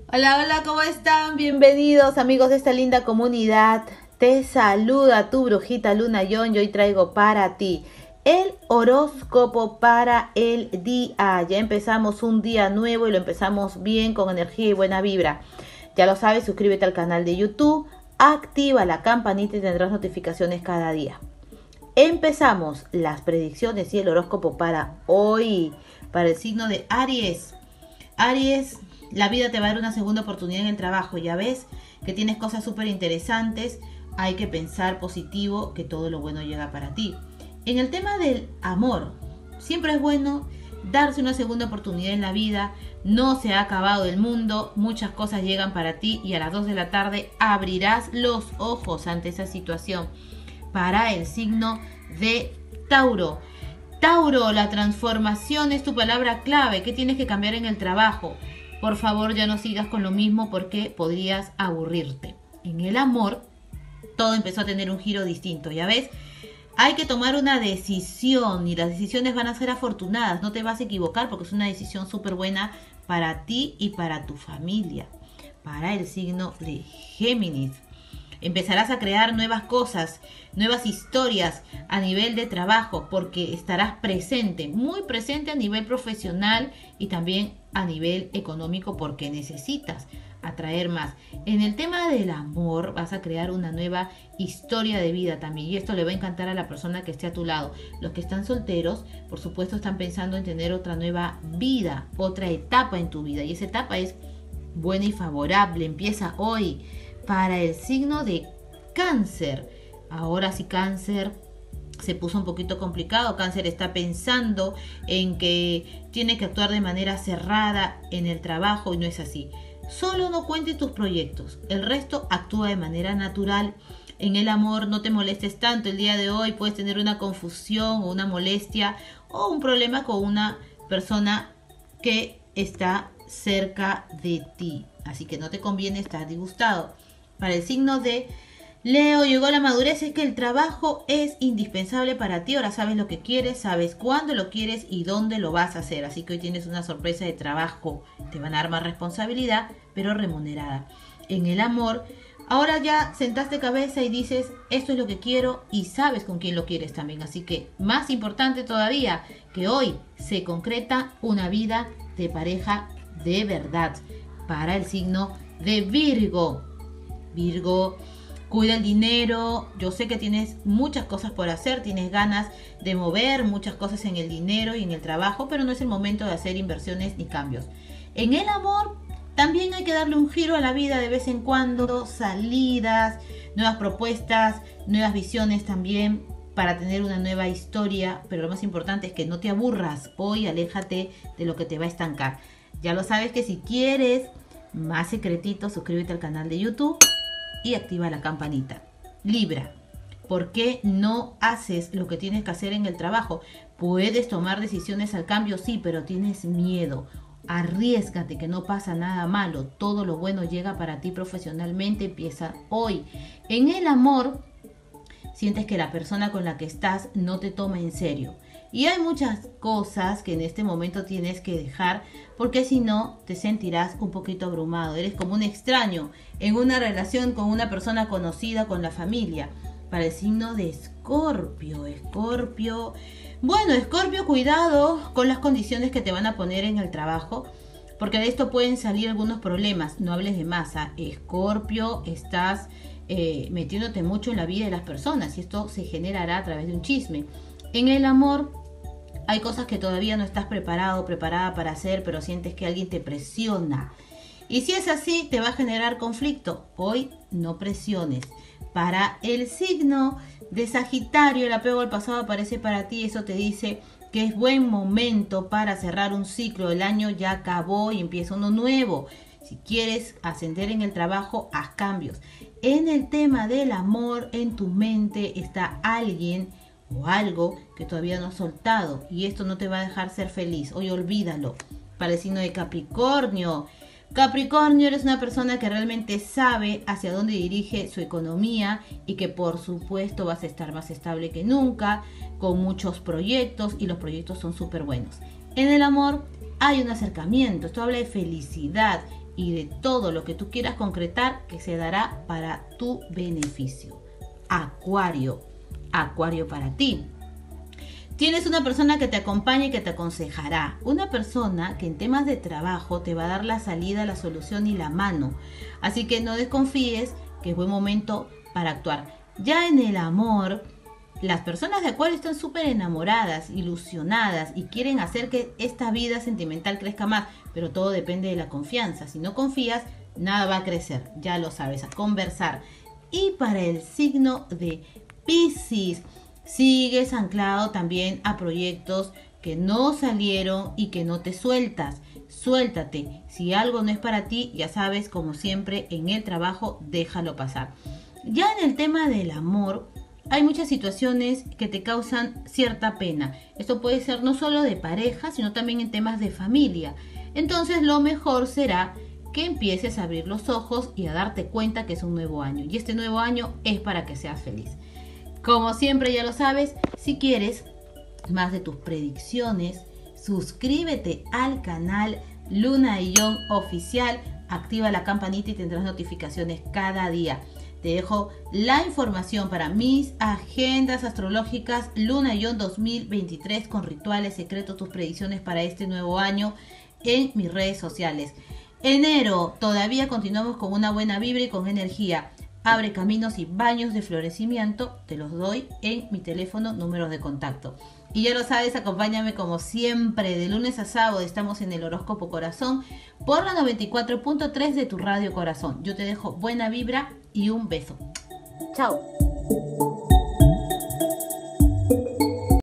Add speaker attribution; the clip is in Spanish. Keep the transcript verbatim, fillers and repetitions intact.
Speaker 1: Hola, hola, ¿cómo están? Bienvenidos amigos de esta linda comunidad. Te saluda tu brujita Luna Yon y hoy traigo para ti el horóscopo para el día. Ya empezamos un día nuevo y lo empezamos bien con energía y buena vibra. Ya lo sabes, suscríbete al canal de YouTube, activa la campanita y tendrás notificaciones cada día. Empezamos las predicciones y el horóscopo para hoy, para el signo de Aries. Aries, la vida te va a dar una segunda oportunidad en el trabajo. Ya ves que tienes cosas súper interesantes. Hay que pensar positivo, que todo lo bueno llega para ti. En el tema del amor, siempre es bueno darse una segunda oportunidad en la vida. No se ha acabado el mundo. Muchas cosas llegan para ti y a las dos de la tarde abrirás los ojos ante esa situación. Para el signo de Tauro. Tauro, la transformación es tu palabra clave. ¿Qué tienes que cambiar en el trabajo? Por favor, ya no sigas con lo mismo porque podrías aburrirte. En el amor, todo empezó a tener un giro distinto. ¿Ya ves? Hay que tomar una decisión y las decisiones van a ser afortunadas. No te vas a equivocar porque es una decisión súper buena para ti y para tu familia. Para el signo de Géminis. Empezarás a crear nuevas cosas, nuevas historias a nivel de trabajo porque estarás presente, muy presente a nivel profesional y también a nivel económico porque necesitas atraer más. En el tema del amor vas a crear una nueva historia de vida también y esto le va a encantar a la persona que esté a tu lado. Los que están solteros, por supuesto, están pensando en tener otra nueva vida, otra etapa en tu vida y esa etapa es buena y favorable, empieza hoy. Para el signo de Cáncer, ahora sí Cáncer se puso un poquito complicado. Cáncer está pensando en que tiene que actuar de manera cerrada en el trabajo y no es así. Solo no cuentes tus proyectos, el resto actúa de manera natural. En el amor no te molestes tanto. El día de hoy puedes tener una confusión o una molestia o un problema con una persona que está cerca de ti. Así que no te conviene estar disgustado. Para el signo de Leo, llegó la madurez, es que el trabajo es indispensable para ti. Ahora sabes lo que quieres, sabes cuándo lo quieres y dónde lo vas a hacer. Así que hoy tienes una sorpresa de trabajo. Te van a dar más responsabilidad, pero remunerada. En el amor, ahora ya sentaste cabeza y dices, esto es lo que quiero y sabes con quién lo quieres también. Así que más importante todavía, que hoy se concreta una vida de pareja de verdad. Para el signo de Virgo. Virgo, cuida el dinero. Yo sé que tienes muchas cosas por hacer, tienes ganas de mover muchas cosas en el dinero y en el trabajo, pero no es el momento de hacer inversiones ni cambios. En el amor, también hay que darle un giro a la vida de vez en cuando, salidas, nuevas propuestas, nuevas visiones también para tener una nueva historia, pero lo más importante es que no te aburras. Hoy aléjate de lo que te va a estancar. Ya lo sabes que si quieres más secretitos, suscríbete al canal de YouTube y activa la campanita. Libra, ¿por qué no haces lo que tienes que hacer en el trabajo? Puedes tomar decisiones al cambio, sí, pero tienes miedo. Arriésgate, que no pasa nada malo. Todo lo bueno llega para ti profesionalmente, empieza hoy. En el amor, sientes que la persona con la que estás no te toma en serio. Y hay muchas cosas que en este momento tienes que dejar porque si no te sentirás un poquito abrumado. Eres como un extraño en una relación con una persona conocida, con la familia. Para el signo de Escorpio. Escorpio. Bueno, Escorpio, cuidado con las condiciones que te van a poner en el trabajo porque de esto pueden salir algunos problemas. No hables de masa. Escorpio, estás eh, metiéndote mucho en la vida de las personas y esto se generará a través de un chisme. En el amor hay cosas que todavía no estás preparado, preparada para hacer, pero sientes que alguien te presiona. Y si es así, te va a generar conflicto. Hoy no presiones. Para el signo de Sagitario, el apego al pasado aparece para ti. Eso te dice que es buen momento para cerrar un ciclo. El año ya acabó y empieza uno nuevo. Si quieres ascender en el trabajo, haz cambios. En el tema del amor, en tu mente está alguien o algo que todavía no has soltado y esto no te va a dejar ser feliz. Hoy olvídalo. Para el signo de Capricornio, Capricornio, eres una persona que realmente sabe hacia dónde dirige su economía y que por supuesto vas a estar más estable que nunca, con muchos proyectos y los proyectos son súper buenos. En el amor hay un acercamiento, esto habla de felicidad y de todo lo que tú quieras concretar que se dará para tu beneficio. Acuario, Acuario para ti. Tienes una persona que te acompaña y que te aconsejará. Una persona que en temas de trabajo te va a dar la salida, la solución y la mano. Así que no desconfíes que es buen momento para actuar. Ya en el amor, las personas de Acuario están súper enamoradas, ilusionadas y quieren hacer que esta vida sentimental crezca más. Pero todo depende de la confianza. Si no confías, nada va a crecer. Ya lo sabes, a conversar. Y para el signo de Piscis, sigues anclado también a proyectos que no salieron y que no te sueltas. Suéltate. Si algo no es para ti, ya sabes, como siempre, en el trabajo, déjalo pasar. Ya en el tema del amor, hay muchas situaciones que te causan cierta pena. Esto puede ser no solo de pareja, sino también en temas de familia. Entonces, lo mejor será que empieces a abrir los ojos y a darte cuenta que es un nuevo año. Y este nuevo año es para que seas feliz. Como siempre ya lo sabes, si quieres más de tus predicciones, suscríbete al canal Luna y Yon Oficial, activa la campanita y tendrás notificaciones cada día. Te dejo la información para mis agendas astrológicas Luna y Yon dos mil veintitrés con rituales secretos, tus predicciones para este nuevo año en mis redes sociales. Enero, todavía continuamos con una buena vibra y con energía. Abre caminos y baños de florecimiento, te los doy en mi teléfono, números de contacto. Y ya lo sabes, acompáñame como siempre, de lunes a sábado estamos en el Horóscopo Corazón por la noventa y cuatro punto tres de tu Radio Corazón. Yo te dejo buena vibra y un beso. Chao.